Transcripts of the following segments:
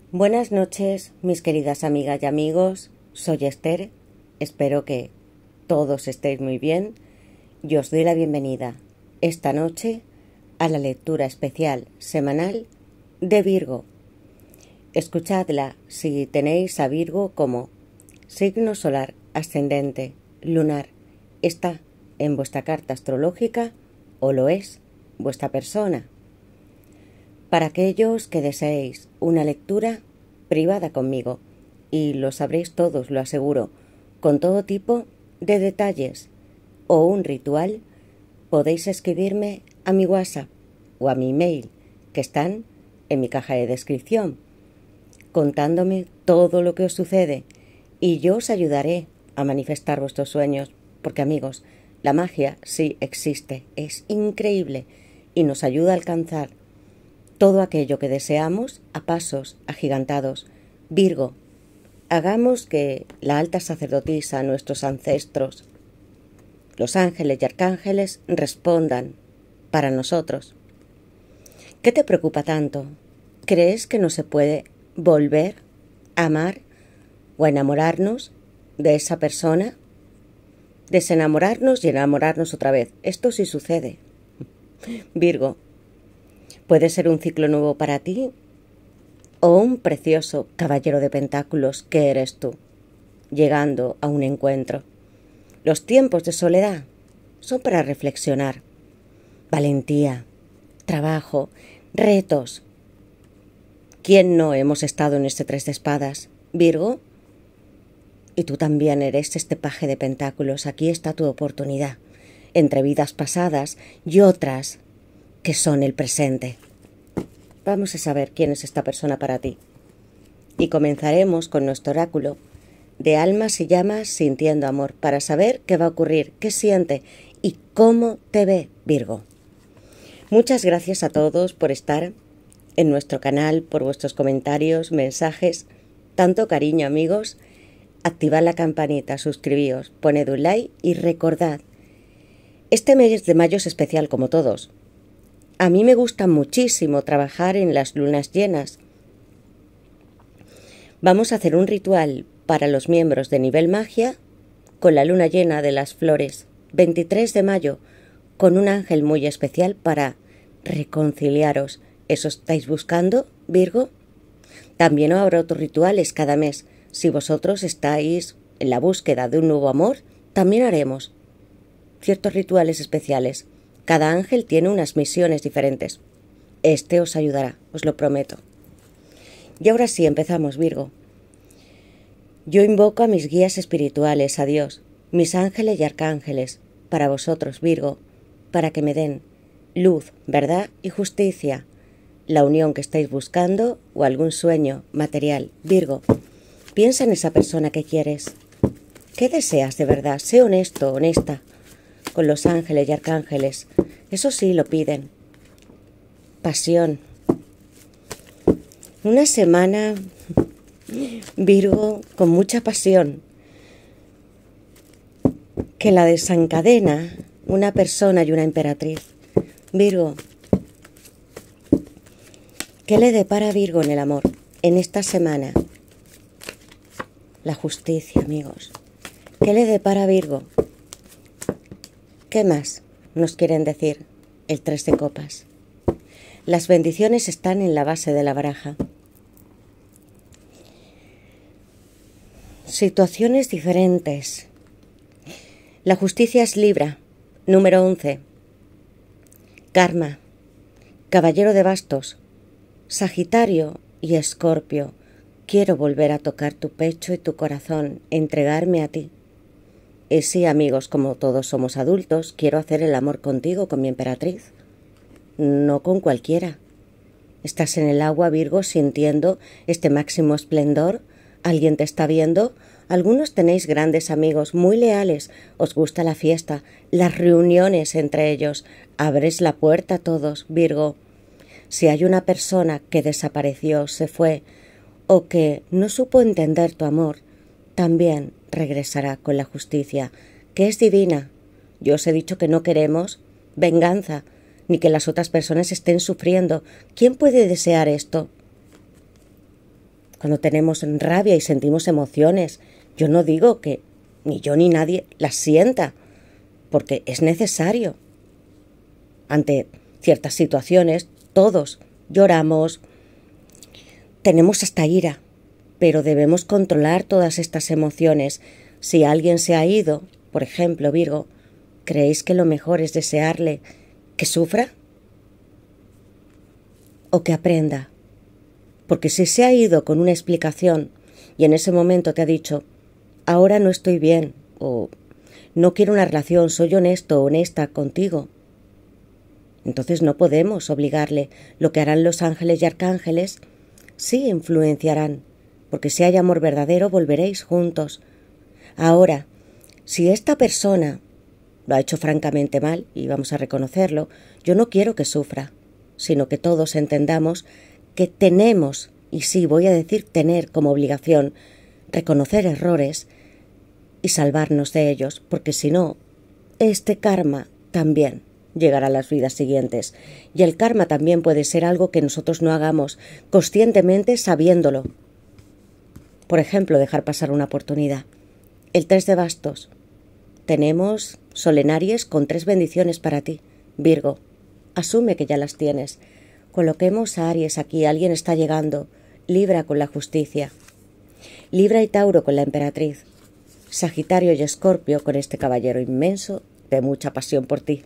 Buenas noches, mis queridas amigas y amigos. Soy Esther. Espero que todos estéis muy bien. Y os doy la bienvenida esta noche a la lectura especial semanal de Virgo. Escuchadla si tenéis a Virgo como signo solar, ascendente, lunar. Está en vuestra carta astrológica o lo es vuestra persona. Para aquellos que deseéis una lectura privada conmigo, y lo sabréis todos, lo aseguro, con todo tipo de detalles o un ritual, podéis escribirme a mi WhatsApp o a mi email, que están en mi caja de descripción, contándome todo lo que os sucede, y yo os ayudaré a manifestar vuestros sueños, porque amigos, la magia sí existe, es increíble y nos ayuda a alcanzar todo aquello que deseamos a pasos agigantados. Virgo, hagamos que la alta sacerdotisa, nuestros ancestros, los ángeles y arcángeles respondan para nosotros. ¿Qué te preocupa tanto? ¿Crees que no se puede volver a amar o a enamorarnos de esa persona? Desenamorarnos y enamorarnos otra vez. Esto sí sucede. Virgo, puede ser un ciclo nuevo para ti o un precioso caballero de pentáculos que eres tú, llegando a un encuentro. Los tiempos de soledad son para reflexionar. Valentía, trabajo, retos. ¿Quién no hemos estado en este 3 de espadas? Virgo, y tú también eres este paje de pentáculos. Aquí está tu oportunidad, entre vidas pasadas y otras que son el presente. Vamos a saber quién es esta persona para ti. Y comenzaremos con nuestro oráculo de almas y llamas sintiendo amor, para saber qué va a ocurrir, qué siente y cómo te ve, Virgo. Muchas gracias a todos por estar en nuestro canal, por vuestros comentarios, mensajes, tanto cariño, amigos. Activad la campanita, suscribíos, poned un like y recordad, este mes de mayo es especial como todos. A mí me gusta muchísimo trabajar en las lunas llenas. Vamos a hacer un ritual para los miembros de nivel magia con la luna llena de las flores, 23 de mayo, con un ángel muy especial para reconciliaros. ¿Eso estáis buscando, Virgo? También habrá otros rituales cada mes. Si vosotros estáis en la búsqueda de un nuevo amor, también haremos ciertos rituales especiales. Cada ángel tiene unas misiones diferentes. Este os ayudará, os lo prometo. Y ahora sí, empezamos, Virgo. Yo invoco a mis guías espirituales, a Dios, mis ángeles y arcángeles, para vosotros, Virgo, para que me den luz, verdad y justicia, la unión que estáis buscando o algún sueño material. Virgo, piensa en esa persona que quieres. ¿Qué deseas de verdad? Sé honesto, honesta con los ángeles y arcángeles. Eso sí lo piden. Pasión. Una semana, Virgo, con mucha pasión, que la desencadena una persona y una emperatriz. Virgo, ¿qué le depara a Virgo en el amor en esta semana? La justicia, amigos. ¿Qué le depara a Virgo? ¿Qué más nos quieren decir? El 3 de copas. Las bendiciones están en la base de la baraja. Situaciones diferentes. La justicia es Libra, número 11. Karma, caballero de bastos, Sagitario y Escorpio. Quiero volver a tocar tu pecho y tu corazón, entregarme a ti. Y sí, amigos, como todos somos adultos, quiero hacer el amor contigo, con mi emperatriz. No con cualquiera. Estás en el agua, Virgo, sintiendo este máximo esplendor. Alguien te está viendo. Algunos tenéis grandes amigos, muy leales. Os gusta la fiesta, las reuniones entre ellos. Abres la puerta a todos, Virgo. Si hay una persona que desapareció, se fue, o que no supo entender tu amor, también regresará con la justicia, que es divina. Yo os he dicho que no queremos venganza, ni que las otras personas estén sufriendo. ¿Quién puede desear esto? cuando tenemos rabia y sentimos emociones. Yo no digo que ni yo ni nadie las sienta, porque es necesario. Ante ciertas situaciones, todos lloramos, tenemos hasta ira, pero debemos controlar todas estas emociones. Si alguien se ha ido, por ejemplo, Virgo, ¿creéis que lo mejor es desearle que sufra o que aprenda? Porque si se ha ido con una explicación y en ese momento te ha dicho, ahora no estoy bien, o no quiero una relación, soy honesto o honesta contigo, entonces no podemos obligarle. Lo que harán los ángeles y arcángeles sí influenciarán, porque si hay amor verdadero volveréis juntos. Ahora, si esta persona lo ha hecho francamente mal, y vamos a reconocerlo, yo no quiero que sufra, sino que todos entendamos que tenemos, y sí voy a decir tener como obligación, reconocer errores y salvarnos de ellos, porque si no, este karma también llegará a las vidas siguientes. Y el karma también puede ser algo que nosotros no hagamos conscientemente sabiéndolo. Por ejemplo, dejar pasar una oportunidad. El 3 de bastos. Tenemos solenaries con 3 bendiciones para ti, Virgo. Asume que ya las tienes. Coloquemos a Aries aquí, alguien está llegando. Libra con la justicia. Libra y Tauro con la emperatriz. Sagitario y Escorpio con este caballero inmenso de mucha pasión por ti.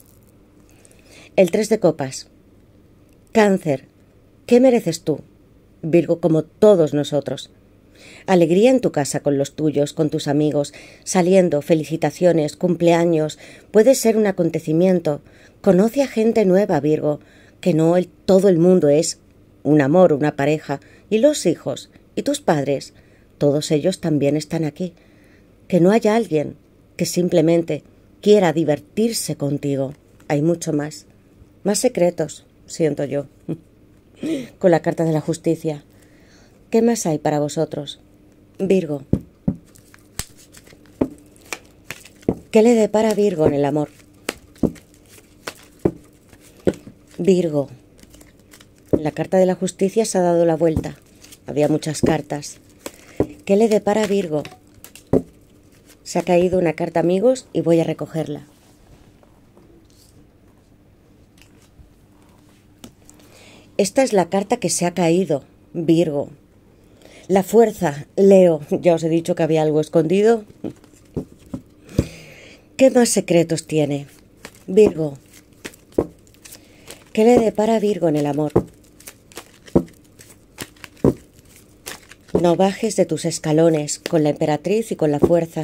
El 3 de copas. Cáncer. ¿Qué mereces tú, Virgo, como todos nosotros? Alegría en tu casa con los tuyos, con tus amigos, saliendo, felicitaciones, cumpleaños. Puede ser un acontecimiento. Conoce a gente nueva, Virgo, que no todo el mundo es un amor, una pareja. Y los hijos, y tus padres, todos ellos también están aquí. Que no haya alguien que simplemente quiera divertirse contigo. Hay mucho más. Más secretos, siento yo, con la carta de la justicia. ¿Qué más hay para vosotros, Virgo? ¿Qué le depara a Virgo en el amor? Virgo. La carta de la justicia se ha dado la vuelta. Había muchas cartas. ¿Qué le depara a Virgo? Se ha caído una carta, amigos, y voy a recogerla. Esta es la carta que se ha caído, Virgo. La fuerza, Leo. Ya os he dicho que había algo escondido. ¿Qué más secretos tiene, Virgo? ¿Qué le depara a Virgo en el amor? No bajes de tus escalones con la emperatriz y con la fuerza.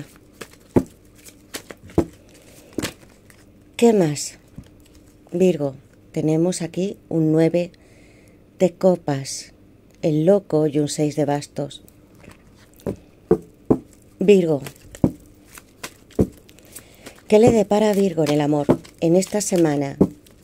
¿Qué más, Virgo? Tenemos aquí un 9 de copas, el loco y un 6 de bastos. Virgo. ¿Qué le depara a Virgo en el amor en esta semana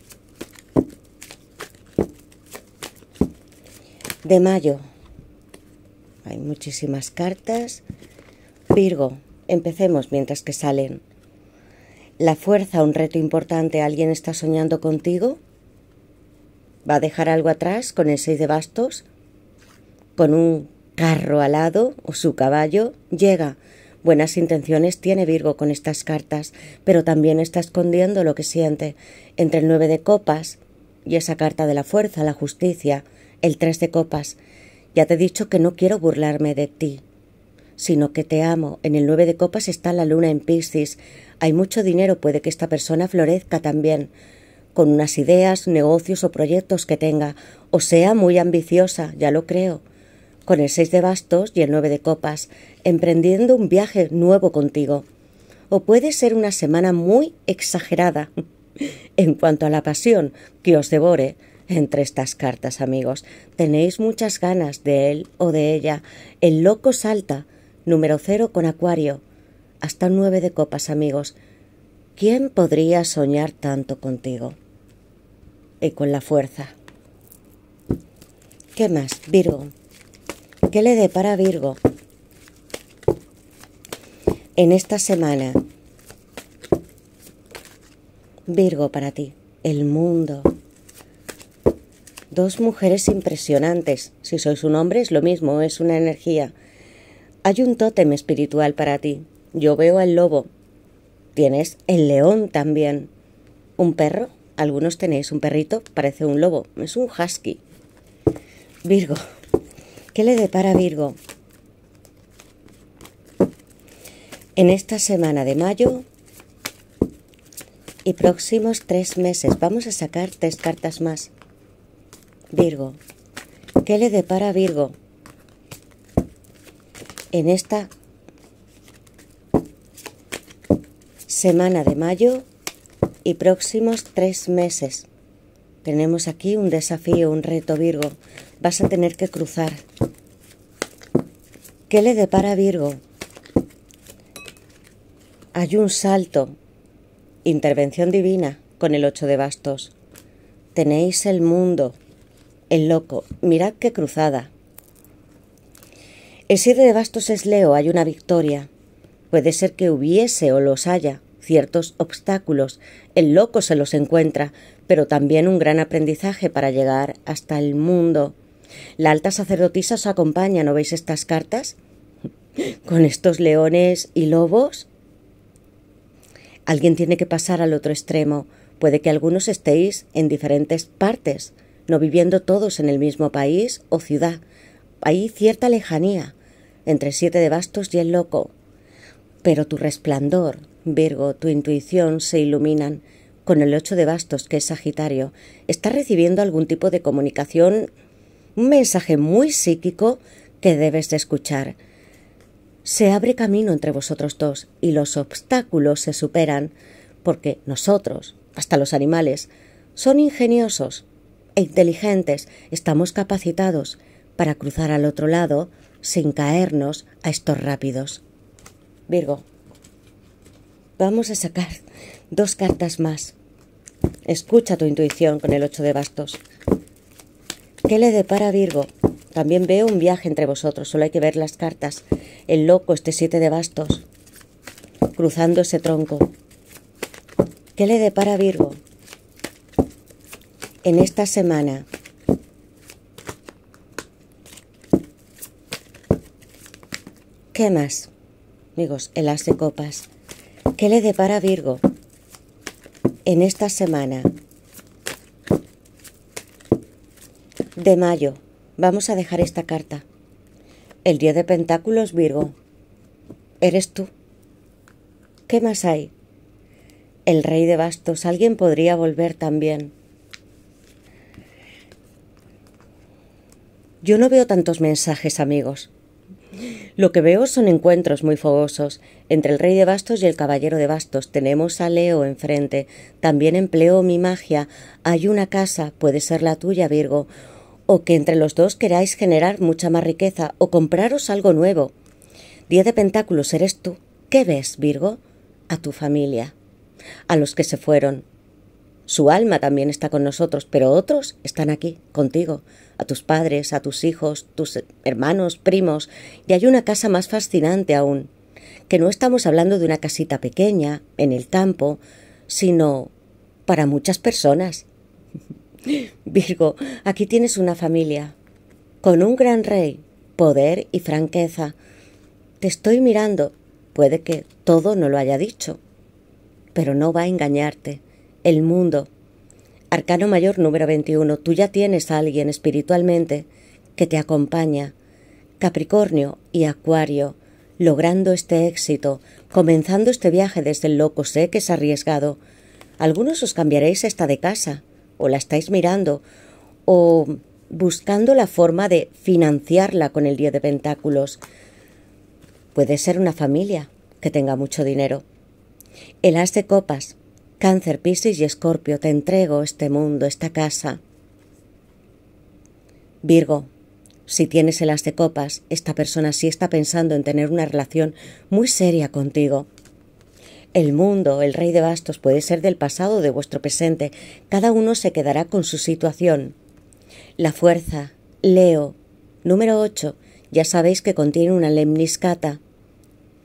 de mayo? Hay muchísimas cartas. Virgo, empecemos mientras que salen. La fuerza, un reto importante. ¿Alguien está soñando contigo? ¿Va a dejar algo atrás con el 6 de bastos? ¿Con un carro alado o su caballo? Llega. Buenas intenciones tiene Virgo con estas cartas, pero también está escondiendo lo que siente. Entre el 9 de copas y esa carta de la fuerza, la justicia, el 3 de copas. Ya te he dicho que no quiero burlarme de ti, sino que te amo. En el 9 de copas está la luna en Piscis. Hay mucho dinero, puede que esta persona florezca también, con unas ideas, negocios o proyectos que tenga, o sea muy ambiciosa, ya lo creo, con el 6 de bastos y el 9 de copas, emprendiendo un viaje nuevo contigo. O puede ser una semana muy exagerada en cuanto a la pasión que os devore entre estas cartas, amigos. Tenéis muchas ganas de él o de ella. El loco salta, número 0 con Acuario, hasta 9 de copas, amigos. ¿Quién podría soñar tanto contigo? Y con la fuerza. ¿Qué más, Virgo? ¿Qué le depara a Virgo en esta semana? Virgo, para ti, el mundo. Dos mujeres impresionantes. Si sois un hombre es lo mismo, es una energía. Hay un tótem espiritual para ti. Yo veo al lobo. Tienes el león también. ¿Un perro? Algunos tenéis un perrito, parece un lobo. Es un husky. Virgo. ¿Qué le depara a Virgo? En esta semana de mayo y próximos 3 meses. Vamos a sacar 3 cartas más. Virgo. ¿Qué le depara a Virgo? En esta semana de mayo y próximos 3 meses. Tenemos aquí un desafío, un reto, Virgo. Vas a tener que cruzar. ¿Qué le depara a Virgo? Hay un salto. Intervención divina con el 8 de bastos. Tenéis el mundo, el loco. Mirad qué cruzada. El 7 de bastos es Leo, hay una victoria. Puede ser que hubiese o los haya ciertos obstáculos. El loco se los encuentra, pero también un gran aprendizaje para llegar hasta el mundo. La alta sacerdotisa os acompaña, ¿no veis estas cartas? Con estos leones y lobos. Alguien tiene que pasar al otro extremo. Puede que algunos estéis en diferentes partes, no viviendo todos en el mismo país o ciudad. Hay cierta lejanía entre el 7 de bastos y el loco. Pero tu resplandor, Virgo, tu intuición se iluminan con el 8 de bastos, que es Sagitario. Estás recibiendo algún tipo de comunicación, un mensaje muy psíquico que debes de escuchar. Se abre camino entre vosotros dos y los obstáculos se superan porque nosotros, hasta los animales, son ingeniosos e inteligentes. Estamos capacitados para cruzar al otro lado sin caernos a estos rápidos. Virgo, vamos a sacar 2 cartas más. Escucha tu intuición con el 8 de bastos. ¿Qué le depara a Virgo? También veo un viaje entre vosotros, solo hay que ver las cartas. El loco, este 7 de bastos, cruzando ese tronco. ¿Qué le depara a Virgo? En esta semana. ¿Qué más? Amigos, el as de copas. ¿Qué le depara a Virgo? En esta semana de mayo. Vamos a dejar esta carta. El 10 de pentáculos, Virgo. Eres tú. ¿Qué más hay? El rey de bastos. Alguien podría volver también. Yo no veo tantos mensajes, amigos. Lo que veo son encuentros muy fogosos entre el rey de bastos y el caballero de bastos. Tenemos a Leo enfrente. También empleo mi magia. Hay una casa, puede ser la tuya, Virgo, o que entre los dos queráis generar mucha más riqueza o compraros algo nuevo. 10 de pentáculos, eres tú. ¿Qué ves, Virgo? A tu familia, a los que se fueron. Su alma también está con nosotros, pero otros están aquí, contigo, a tus padres, a tus hijos, tus hermanos, primos, y hay una casa más fascinante aún, que no estamos hablando de una casita pequeña, en el campo, sino para muchas personas. Virgo, aquí tienes una familia, con un gran rey, poder y franqueza. Te estoy mirando, puede que todo no lo haya dicho, pero no va a engañarte. El mundo. Arcano mayor número 21. Tú ya tienes a alguien espiritualmente que te acompaña. Capricornio y Acuario, logrando este éxito, comenzando este viaje desde el loco. Sé que es arriesgado. Algunos os cambiaréis esta de casa, o la estáis mirando, o buscando la forma de financiarla con el 10 de pentáculos. Puede ser una familia que tenga mucho dinero. El as de copas. Cáncer, Piscis y Escorpio, te entrego este mundo, esta casa. Virgo, si tienes el as de copas, esta persona sí está pensando en tener una relación muy seria contigo. El mundo, el rey de bastos, puede ser del pasado o de vuestro presente. Cada uno se quedará con su situación. La fuerza, Leo, número 8, ya sabéis que contiene una lemniscata.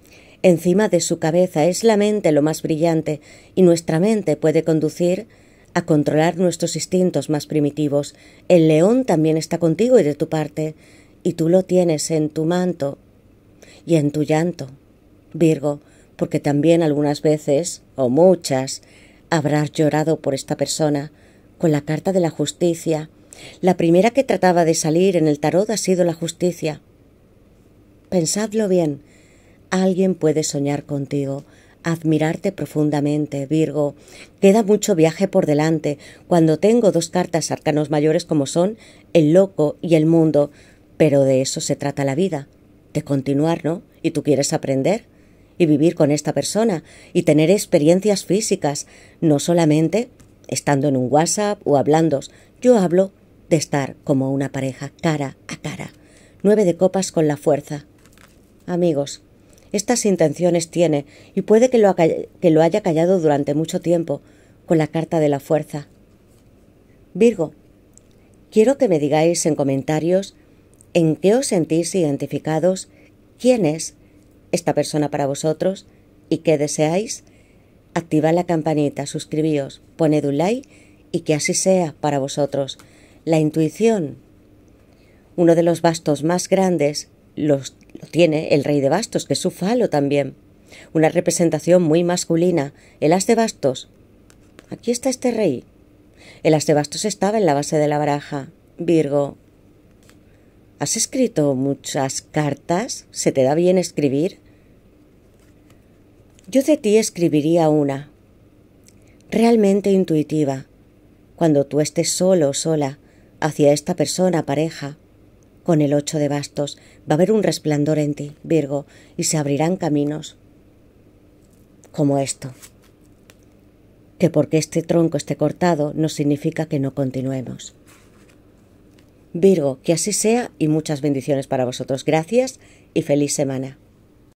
Encima de su cabeza es la mente lo más brillante y nuestra mente puede conducir a controlar nuestros instintos más primitivos. El león también está contigo y de tu parte, y tú lo tienes en tu manto y en tu llanto, Virgo, porque también algunas veces, o muchas, habrás llorado por esta persona, con la carta de la justicia. La primera que trataba de salir en el tarot ha sido la justicia. Pensadlo bien, alguien puede soñar contigo, admirarte profundamente, Virgo. Queda mucho viaje por delante. Cuando tengo dos cartas arcanos mayores como son el loco y el mundo, pero de eso se trata la vida, de continuar, ¿no? Y tú quieres aprender y vivir con esta persona y tener experiencias físicas, no solamente estando en un WhatsApp o hablando. Yo hablo de estar como una pareja, cara a cara. 9 de copas con la fuerza. Amigos, estas intenciones tiene y puede que lo haya callado durante mucho tiempo con la carta de la fuerza. Virgo, quiero que me digáis en comentarios en qué os sentís identificados, quién es esta persona para vosotros y qué deseáis. Activad la campanita, suscribíos, poned un like y que así sea para vosotros. La intuición, uno de los bastos más grandes, lo tiene el rey de bastos, que es su falo también. Una representación muy masculina. El as de bastos. Aquí está este rey. El as de bastos estaba en la base de la baraja. Virgo, ¿has escrito muchas cartas? ¿Se te da bien escribir? Yo de ti escribiría una, realmente intuitiva, cuando tú estés solo o sola hacia esta persona, pareja. Con el 8 de bastos va a haber un resplandor en ti, Virgo, y se abrirán caminos como esto. Que porque este tronco esté cortado no significa que no continuemos. Virgo, que así sea y muchas bendiciones para vosotros. Gracias y feliz semana.